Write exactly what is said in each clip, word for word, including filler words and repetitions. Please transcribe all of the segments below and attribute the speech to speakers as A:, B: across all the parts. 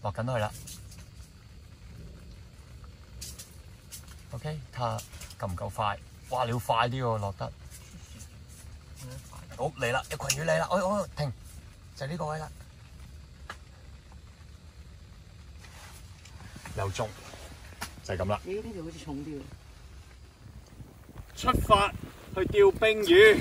A: 落緊去啦。OK， 睇下夠唔夠快？哇！你要快啲喎，落得。好嚟啦，有群魚嚟啦！我我停，就係呢個位啦。又中，就係咁啦。
B: 你呢條好似重啲喎。
C: 出發去釣冰魚。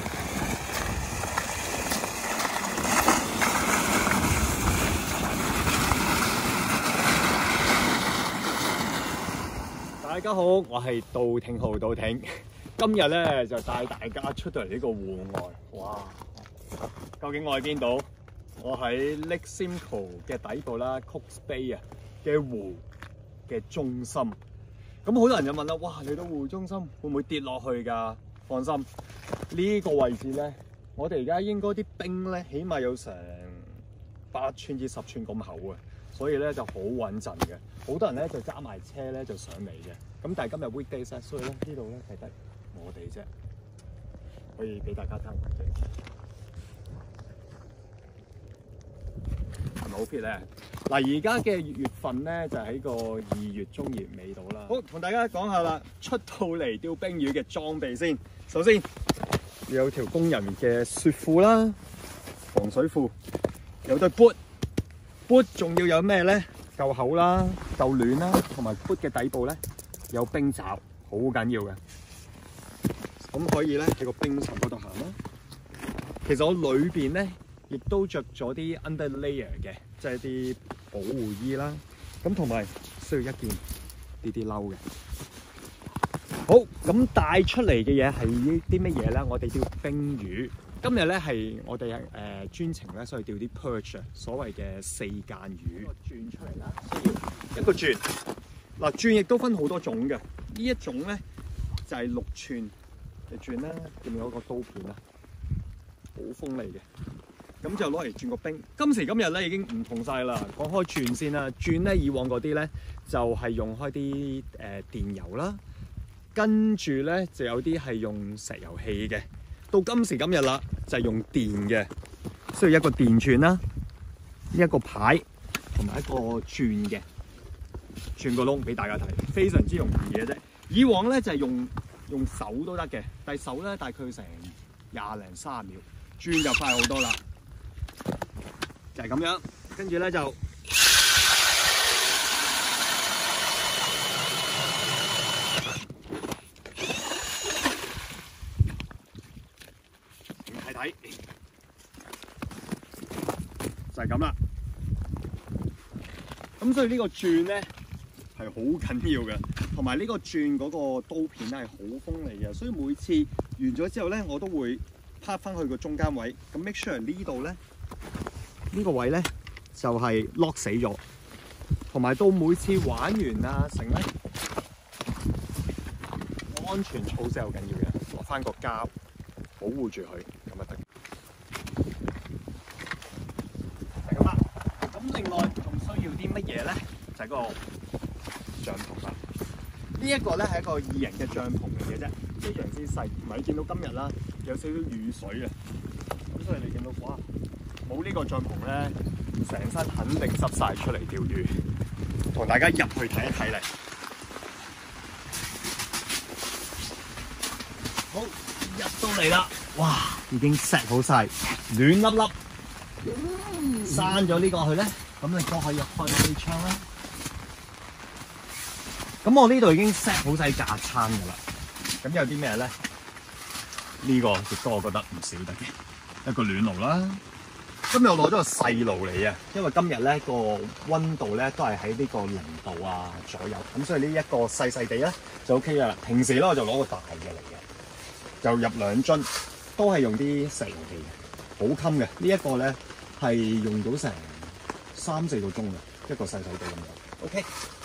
C: 大家好，我係杜挺浩杜挺，今日咧就帶大家出到嚟呢個戶外。哇！究竟我喺邊度？我喺 Lake Simcoe 嘅底部啦 ，Cooks Bay 啊嘅湖嘅中心。咁好多人就問啦，哇！嚟到湖中心會唔會跌落去㗎？放心，呢、這個位置咧，我哋而家應該啲冰咧，起碼有成八寸至十寸咁厚啊，所以咧就好穩陣嘅。好多人咧就揸埋車咧就上嚟嘅。咁但係今日 weekdays 咧，所以咧呢度咧係得我哋啫，可以俾大家睇。係咪好 fit 咧？嗱，而家嘅月份咧就喺個二月中葉尾度啦。好，同大家講下啦，出到嚟釣冰魚嘅裝備先。首先要有條工人嘅雪褲啦，防水褲，有對 boot，boot 仲要有咩咧？夠厚啦，夠暖啦，同埋 boot 嘅底部咧有冰爪，好緊要嘅。咁可以咧喺個冰層嗰度行啦。其實我裏邊咧亦都着咗啲 under layer 嘅，即係啲保護衣啦。咁同埋需要一件呢啲褸嘅。好，咁帶出嚟嘅嘢係啲乜嘢咧？我哋釣冰魚。今日咧係我哋誒、呃、專程咧，所以釣啲 perch， 所謂嘅四間魚。轉出嚟啦，需要一個轉。嗱，轉亦都分好多種嘅。呢一種咧就係、是、六寸嘅轉啦，見唔見到個刀片啊？好鋒利嘅。咁就攞嚟轉個冰。今時今日咧已經唔同晒啦。講開轉先啦，轉咧以往嗰啲咧就係、是、用開啲誒、呃、電油啦，跟住咧就有啲係用石油氣嘅。到今時今日啦，就係、是、用電嘅，需要一個電鑽啦，一個牌同埋一個鑽嘅，鑽個窿俾大家睇，非常之容易嘅啫。以往咧就係、是、用用手都得嘅，但係手咧大概成廿零三十秒，鑽就快好多啦。就係、是、咁樣，跟住咧就睇睇，就係咁啦。咁所以呢個鑽咧係好緊要嘅，同埋呢個鑽嗰個刀片咧係好鋒利嘅，所以每次完咗之後咧，我都會拍翻去個中間位。咁 make sure 呢度咧。呢個位咧就係、是、lock 死咗，同埋到每次玩完啊成咧安全措施好緊要嘅，落翻個膠保護住佢咁就得。係咁啦。咁另外仲需要啲乜嘢咧？就係、是、個帳篷啦。這個、呢一個咧係一個二人嘅帳篷嚟嘅啫，非常之細。唔係你見到今日啦，有少少雨水啊，咁所以你見到哇〜冇呢個帳篷咧，成身肯定濕晒出嚟釣魚。同大家入去睇一睇嚟。好，入到嚟啦，哇！已經 set 好晒，暖粒粒。閂咗呢個去咧，咁你都可以開多啲窗啦。咁我呢度已經 set 好晒架撐噶啦。咁有啲咩咧？呢、這個亦都我覺得唔少得嘅，一個暖爐啦。今日我攞咗個細爐嚟啊，因為今日咧個溫度咧都係喺呢個零度啊左右，咁所以呢一個細細地咧就 OK 啦。平時咧我就攞個大嘅嚟嘅，就入兩樽，都係用啲石油氣嘅，好襟嘅。這個、呢一個咧係用到成三四個鐘嘅，一個細細地咁樣。OK，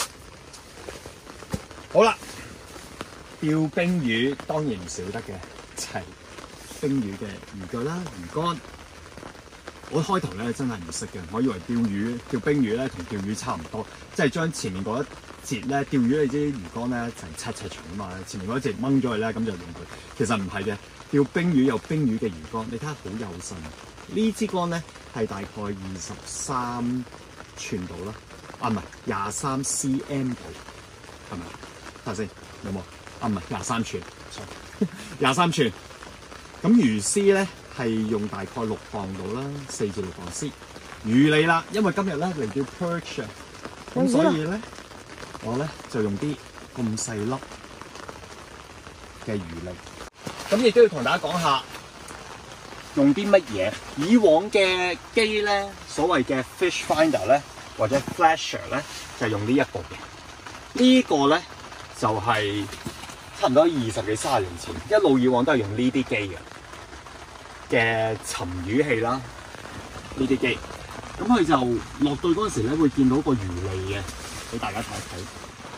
C: 好啦，釣冰魚當然唔少得嘅，就係、是、冰魚嘅魚腳啦、魚竿。我開頭咧真係唔識嘅，我以為釣魚、釣冰魚咧同釣魚差唔多，即係將前面嗰一節咧釣魚你知魚竿咧成七尺長啊嘛，前面嗰一節掹咗佢咧咁就用佢。其實唔係嘅，釣冰魚有冰魚嘅魚竿，你睇下好幼身。呢支竿咧係大概二十三寸度啦，啊唔係廿三 cm 度，係咪？睇下先有冇？啊唔係廿三寸，廿三寸。咁魚絲咧係用大概六磅度啦，四至六磅絲。魚脷啦，因為今日咧嚟叫 perch 啊，咁所以咧我咧就用啲咁細粒嘅魚脷。咁亦都要同大家講下用啲乜嘢。以往嘅機咧，所謂嘅 fish finder 咧或者 flasher 咧，就係用呢一部嘅。呢個咧就係差唔多二十幾三十年前，一路以往都係用呢啲機嘅嘅沉魚器啦，呢啲機。咁佢就落對嗰陣時咧，會見到個魚脷嘅，俾大家睇一睇。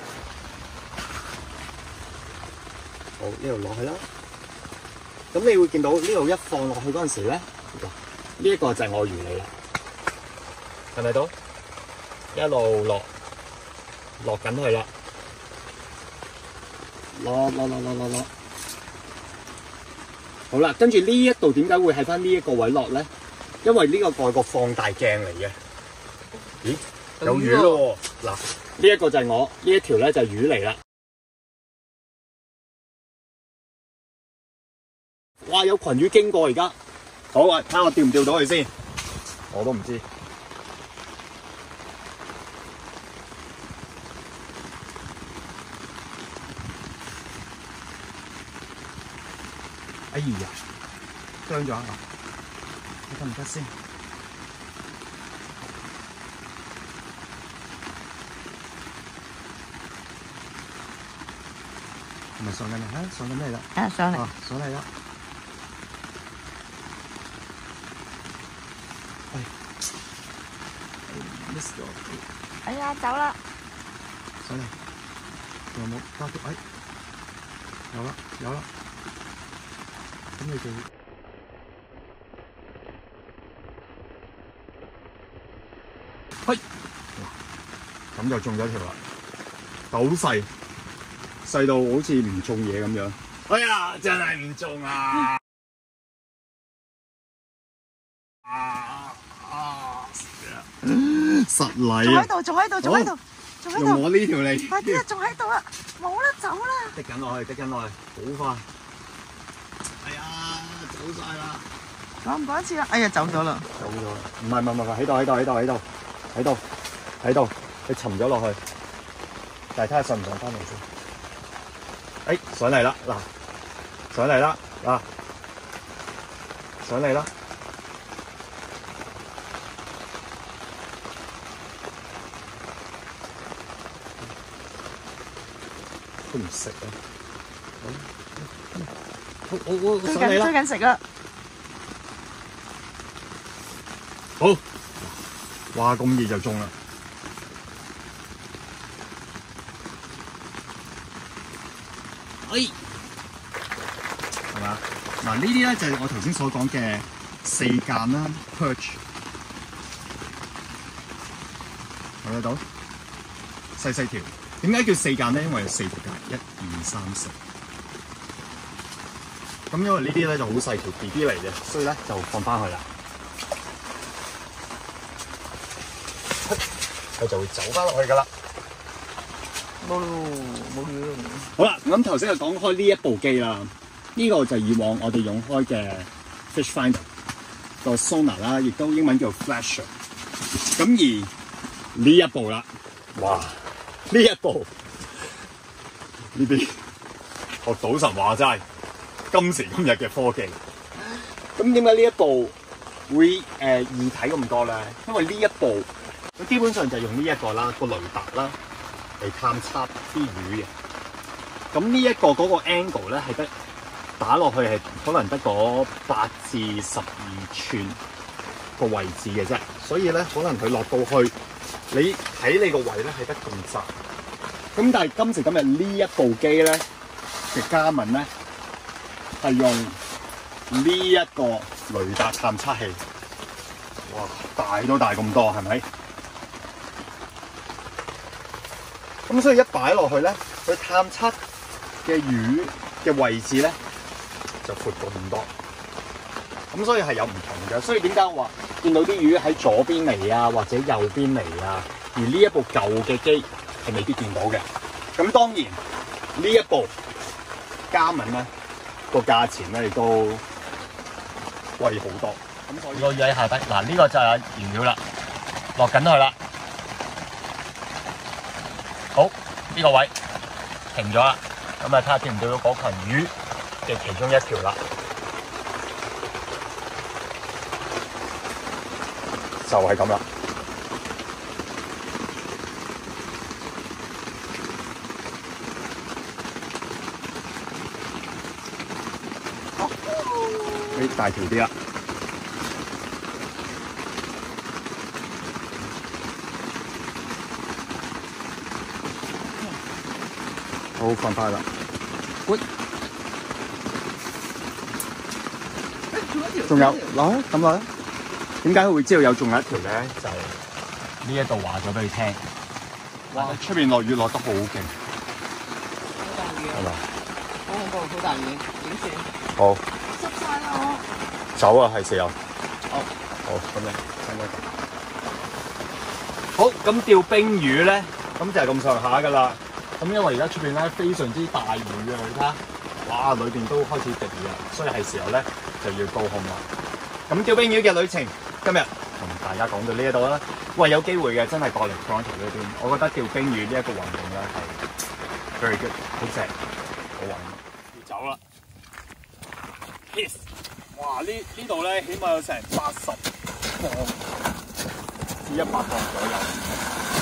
C: 好，呢度落去啦。咁你會見到呢度一放落去嗰陣時咧，呢、這、一個就係我魚脷啦，係咪到？一路落落緊去啦，落落落落落落。好啦，跟住呢一度點解會喺翻呢一個位落咧？因為呢個係個放大鏡嚟嘅。咦，有魚咯喎！嗱，呢一個就係我，呢一條咧就係魚嚟啦。哇！有群魚經過而家。好啊，睇下我釣唔釣到佢先。我都唔知。哎呀，傷咗啊！你得唔得先？係咪上緊嚟？啊，上緊嚟啦！
B: 啊，上嚟！
C: 啊，上嚟啦！哎 ，miss 咗！
B: 哎呀，走啦！
C: 上嚟，有冇加啲？哎，有啦，有啦！咁你就嘿，咁就中咗條啦，好細，細到好似唔中嘢咁樣。哎呀，真係唔中啊！啊啊！實禮啊！
B: 仲喺度，仲喺度，仲喺度，仲喺度！
C: 用我呢條脷，
B: 快啲啊！仲喺度啊！冇啦，走啦！
C: 滴緊落去，滴緊落去，好快！哎呀，走晒啦！
B: 趕唔趕得切啦？哎呀，走咗啦！
C: 走咗啦！唔係唔係唔係，喺度喺度喺度喺度喺度喺度，佢沉咗落去。但係睇下上唔上翻嚟先。哎，上嚟啦！嗱，上嚟啦！嗱，上嚟啦！都唔食啊！我我我
B: 追
C: 上嚟啦！
B: 緊追緊食啦！
C: 好，哇咁易就中啦！哎，係嘛？嗱呢啲咧就係我頭先所講嘅四間啦 ，perch， 睇得到？細細條，點解叫四間咧？因為有四條間，一二三四。咁因為呢啲咧就好細條 B B 嚟嘅，所以咧就放翻去啦。佢就會走翻落去噶啦。
B: 冇咯，冇魚咯。
C: 好啦，咁頭先就講開呢一部機啦，呢、這個就以往我哋用開嘅 fish finder 個 sonar 啦，亦都英文叫 flasher。咁而呢一部啦，哇！呢一部呢邊學賭神話齋，今時今日嘅科技。咁點解呢一部會誒、呃、易睇咁多咧？因為呢一部佢基本上就用呢一個啦，個雷達啦嚟探測啲魚嘅。咁呢一個嗰個 angle 咧係得打落去係可能得嗰八至十二寸個位置嘅啫，所以咧可能佢落到去你睇你個位咧係得咁窄。咁但係今時今日呢一部機咧嘅加文咧係用呢一個雷達探測器，哇，大都大咁多，係咪？咁所以一擺落去咧，佢探測嘅魚嘅位置咧就闊咗咁多。 咁所以係有唔同嘅。所以點解我話見到啲魚喺左邊嚟啊，或者右邊嚟啊，而呢一部舊嘅機係未必見到嘅。咁當然呢一部加文咧個價錢咧亦都貴好多。咁所以
A: 個魚喺下底，嗱呢個就係原料啦，落緊去啦。好，呢個位停咗啦，咁啊睇下見唔到嗰群魚嘅其中一條啦。
C: 就係咁啦。呢大條啲啦。好，放翻啦。喂，仲有，攞咁攞。點解會知道有仲有一條咧？就係
A: 呢一度話咗俾你聽。
C: 哇！出邊落雨落得好勁，
B: 好大雨啊！
C: 係嘛？
B: 好恐怖，好大雨，點算？
C: 好，
B: 濕晒啦我。
C: 走啊，係時候。
B: 好，
C: 好，咁樣，好，咁釣冰魚咧，咁就係咁上下噶啦。咁因為而家出邊咧非常之大雨啊，你睇下，哇，裏邊都開始滴雨啦，所以係時候咧就要高空啦。咁釣冰魚嘅旅程，今日同大家講到呢一度啦。喂，有機會嘅真係過嚟 Toronto 呢邊，我覺得釣冰魚呢一個運動咧係 very good， 好正，好玩。要走啦 ，Kiss！ 哇！呢呢度咧起碼有成八十磅至一百磅左右。